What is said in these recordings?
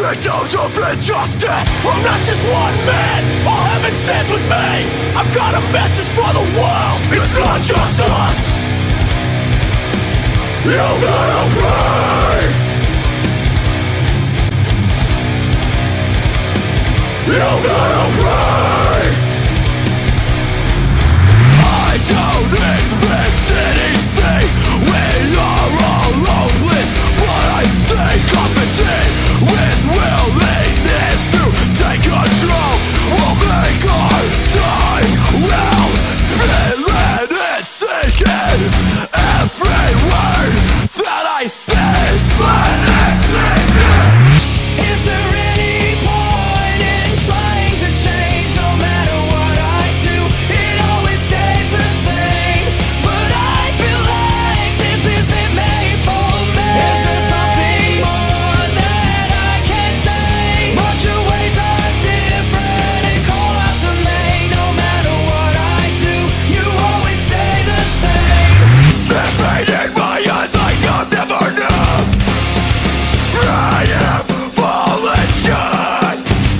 victims of injustice. I'm not just one man, all heaven stands with me. I've got a message for the world, it's not just us. You gotta pray. You gotta pray. I don't expect anything. We are all hopeless, but I stay confident with willingness to take control. We'll make our time well spent, let it sink in. Every word that I say, let it sink in. Is there any point in trying to change? No matter what I do, it always stays the same. But I feel like this has been made for me. Is there something more that I can say? But your ways are different and call out to me. No matter what I do, you always stay the same. The pain in my eyes like I've never known. I am falling short.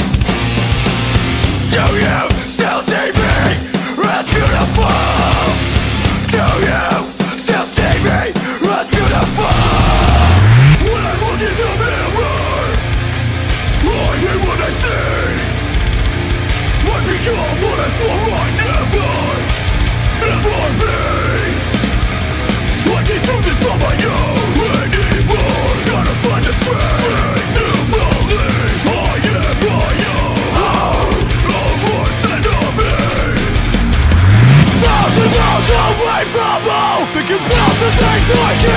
Do you still see me as beautiful? Do you still see me as beautiful? When I look in the mirror, I hear what I see. I become what I thought I'd never be. I can't do this on my own anymore. Gotta find the strength to believe I am my own worst enemy. Miles and miles away from home, thinking about the things I can't